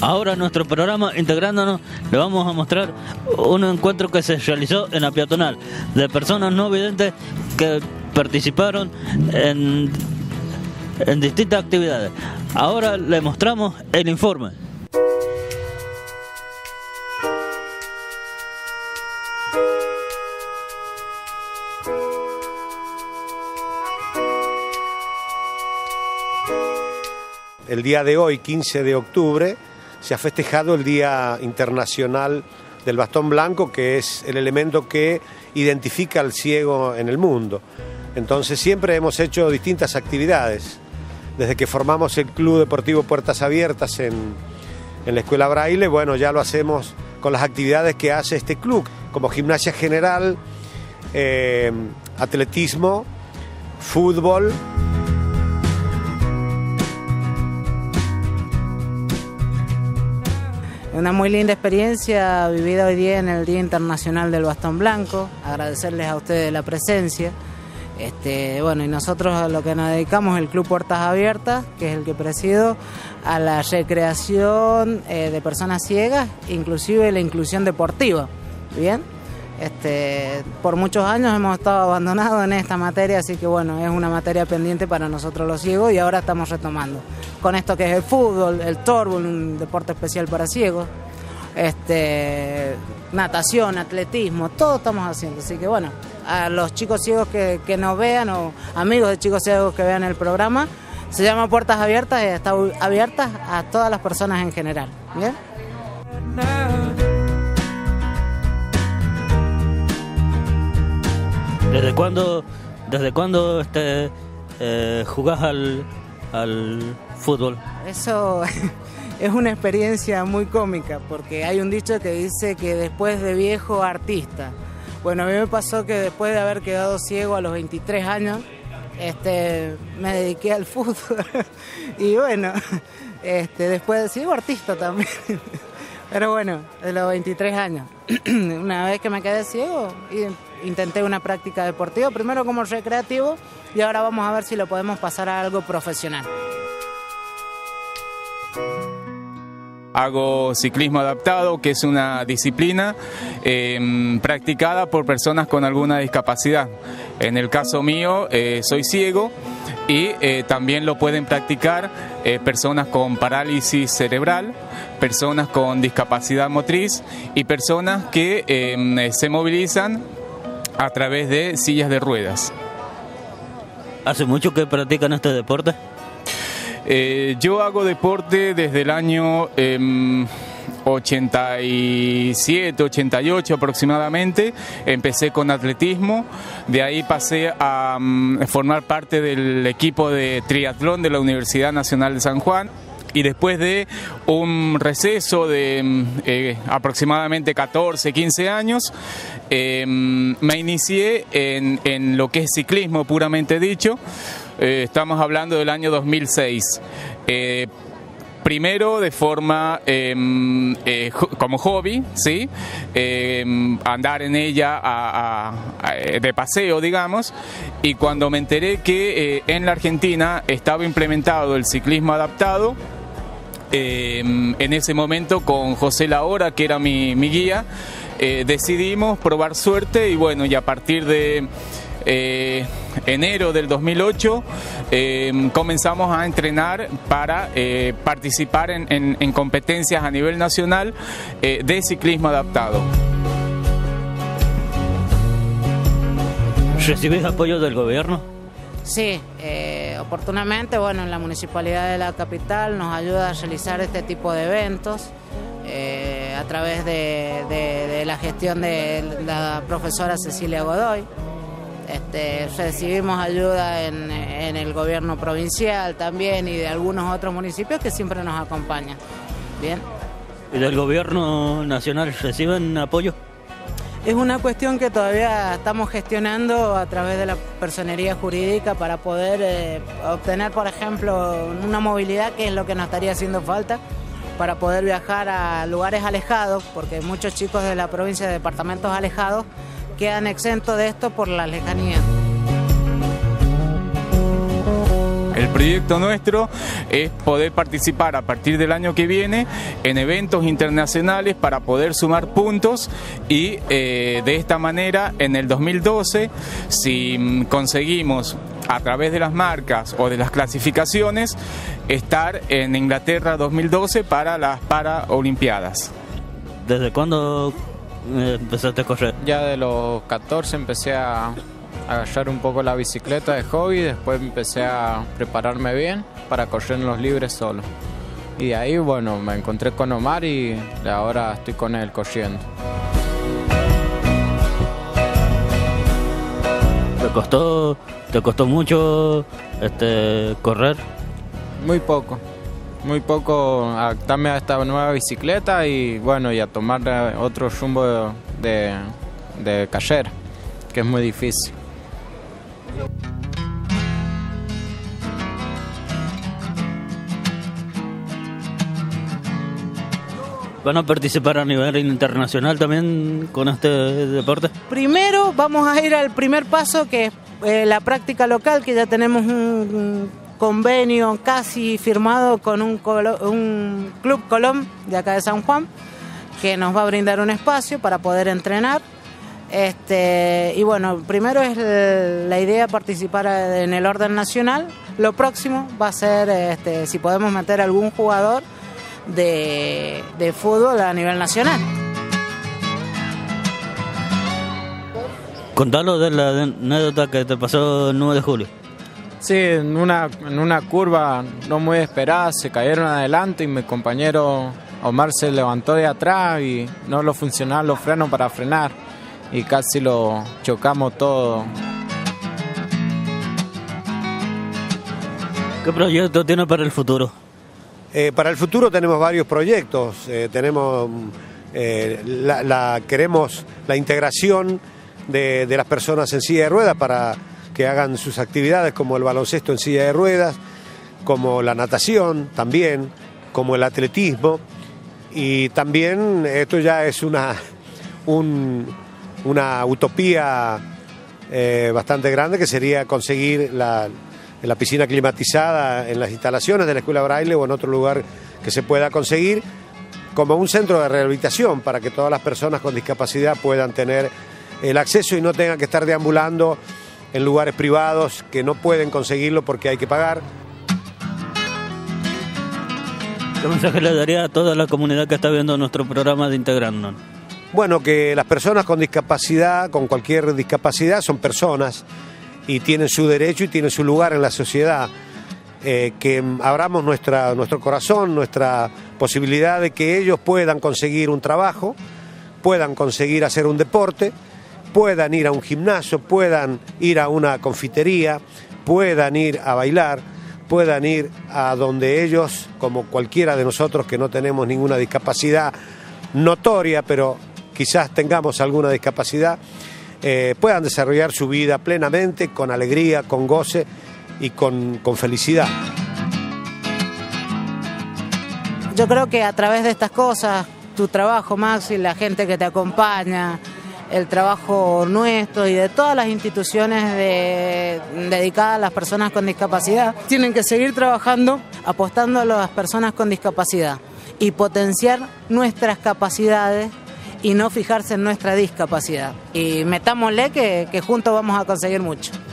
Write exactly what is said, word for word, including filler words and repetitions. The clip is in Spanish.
Ahora en nuestro programa Integrándonos le vamos a mostrar un encuentro que se realizó en la peatonal de personas no videntes que participaron en, en distintas actividades. Ahora le mostramos el informe. El día de hoy, quince de octubre, se ha festejado el Día Internacional del Bastón Blanco, que es el elemento que identifica al ciego en el mundo. Entonces siempre hemos hecho distintas actividades. Desde que formamos el Club Deportivo Puertas Abiertas en, en la Escuela Braille, bueno, ya lo hacemos con las actividades que hace este club, como gimnasia general, eh, atletismo, fútbol. Una muy linda experiencia vivida hoy día en el Día Internacional del Bastón Blanco. Agradecerles a ustedes la presencia. Este, bueno, y nosotros a lo que nos dedicamos, el Club Puertas Abiertas, que es el que presido, a la recreación eh, de personas ciegas, inclusive la inclusión deportiva. Bien, este, por muchos años hemos estado abandonados en esta materia, así que bueno, es una materia pendiente para nosotros los ciegos y ahora estamos retomando con esto que es el fútbol, el torbol, un deporte especial para ciegos, este, natación, atletismo, todo estamos haciendo. Así que bueno, a los chicos ciegos que, que nos vean o amigos de chicos ciegos que vean el programa, se llama Puertas Abiertas y está abiertas a todas las personas en general. ¿Bien? ¿Desde cuándo, desde cuándo este, eh, jugás al, al fútbol? Eso es una experiencia muy cómica, porque hay un dicho que dice que después de viejo, artista. Bueno, a mí me pasó que después de haber quedado ciego a los veintitrés años, este, me dediqué al fútbol. Y bueno, este, después sigo artista también. Pero bueno, de los veintitrés años. Una vez que me quedé ciego, intenté una práctica deportiva, primero como recreativo, y ahora vamos a ver si lo podemos pasar a algo profesional. Hago ciclismo adaptado, que es una disciplina eh, practicada por personas con alguna discapacidad. En el caso mío, eh, soy ciego y eh, también lo pueden practicar eh, personas con parálisis cerebral, personas con discapacidad motriz y personas que eh, se movilizan a través de sillas de ruedas. ¿Hace mucho que practican este deporte? Eh, yo hago deporte desde el año eh, ochenta y siete, ochenta y ocho aproximadamente. Empecé con atletismo, de ahí pasé a um, formar parte del equipo de triatlón de la Universidad Nacional de San Juan. Y después de un receso de eh, aproximadamente catorce, quince años, eh, me inicié en, en lo que es ciclismo puramente dicho. Eh, estamos hablando del año dos mil seis. Eh, primero de forma eh, eh, como hobby, ¿sí? Eh, andar en ella a, a, a, de paseo, digamos, y cuando me enteré que eh, en la Argentina estaba implementado el ciclismo adaptado, eh, en ese momento con José Lahora, que era mi, mi guía, eh, decidimos probar suerte y bueno, y a partir de Eh, enero del dos mil ocho eh, comenzamos a entrenar para eh, participar en, en, en competencias a nivel nacional eh, de ciclismo adaptado. ¿Recibís apoyo del gobierno? Sí, eh, oportunamente, bueno, en la Municipalidad de la Capital nos ayuda a realizar este tipo de eventos eh, a través de, de, de la gestión de la profesora Cecilia Godoy. Este, recibimos ayuda en, en el gobierno provincial también y de algunos otros municipios que siempre nos acompañan. Bien. ¿Y del gobierno nacional reciben apoyo? Es una cuestión que todavía estamos gestionando a través de la personería jurídica para poder eh, obtener, por ejemplo, una movilidad, que es lo que nos estaría haciendo falta, para poder viajar a lugares alejados, porque muchos chicos de la provincia, de departamentos alejados, quedan exentos de esto por la lejanía. El proyecto nuestro es poder participar a partir del año que viene en eventos internacionales para poder sumar puntos y eh, de esta manera en el dos mil doce, si conseguimos a través de las marcas o de las clasificaciones, estar en Inglaterra dos mil doce para las Paralimpiadas. ¿Desde cuándo eh, empezaste a correr? Ya de los catorce empecé a agarrar un poco la bicicleta de hobby, después empecé a prepararme bien para correr en los libres solo. Y de ahí, bueno, me encontré con Omar y ahora estoy con él corriendo. ¿Te costó, te costó mucho este, correr? Muy poco, muy poco adaptarme a esta nueva bicicleta y bueno, y a tomar otro rumbo de, de, de carrera, que es muy difícil. ¿Van a participar a nivel internacional también con este deporte? Primero vamos a ir al primer paso, que es eh, la práctica local, que ya tenemos un, un convenio casi firmado con un, un Club Colón de acá de San Juan, que nos va a brindar un espacio para poder entrenar. Este, y bueno, primero es la idea participar en el orden nacional. Lo próximo va a ser este, si podemos meter algún jugador de, de fútbol a nivel nacional. Contalo de la anécdota que te pasó el nueve de julio. Sí, en una, en una curva no muy esperada se cayeron adelante y mi compañero Omar se levantó de atrás y no lo funcionaban los frenos para frenar y casi lo chocamos todo. ¿Qué proyecto tiene para el futuro? Eh, para el futuro tenemos varios proyectos. Eh, tenemos eh, la, la, queremos la integración de, de las personas en silla de ruedas para que hagan sus actividades, como el baloncesto en silla de ruedas, como la natación también, como el atletismo. Y también esto ya es una, un, una utopía eh, bastante grande, que sería conseguir la, la piscina climatizada en las instalaciones de la Escuela Braille o en otro lugar que se pueda conseguir, como un centro de rehabilitación para que todas las personas con discapacidad puedan tener el acceso y no tengan que estar deambulando en lugares privados que no pueden conseguirlo porque hay que pagar. ¿Qué mensaje le daría a toda la comunidad que está viendo nuestro programa de Integrando? Bueno, que las personas con discapacidad, con cualquier discapacidad, son personas y tienen su derecho y tienen su lugar en la sociedad. Eh, que abramos nuestra, nuestro corazón, nuestra posibilidad de que ellos puedan conseguir un trabajo, puedan conseguir hacer un deporte, puedan ir a un gimnasio, puedan ir a una confitería, puedan ir a bailar, puedan ir a donde ellos, como cualquiera de nosotros que no tenemos ninguna discapacidad notoria, pero quizás tengamos alguna discapacidad, eh, puedan desarrollar su vida plenamente, con alegría, con goce y con, con felicidad. Yo creo que a través de estas cosas, tu trabajo, Maxi, la gente que te acompaña, el trabajo nuestro y de todas las instituciones de, dedicadas a las personas con discapacidad, tienen que seguir trabajando, apostando a las personas con discapacidad y potenciar nuestras capacidades y no fijarse en nuestra discapacidad. Y metámosle que, que juntos vamos a conseguir mucho.